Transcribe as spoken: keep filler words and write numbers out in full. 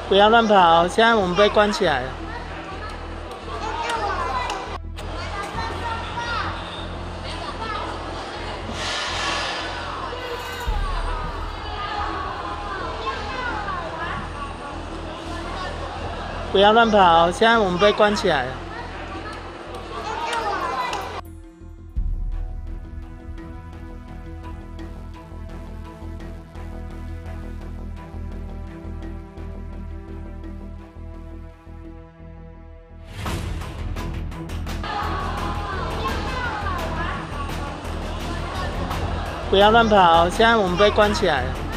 不要乱跑！现在我们被关起来了。不要乱跑！现在我们被关起来了。不要乱跑！现在我们被关起来了。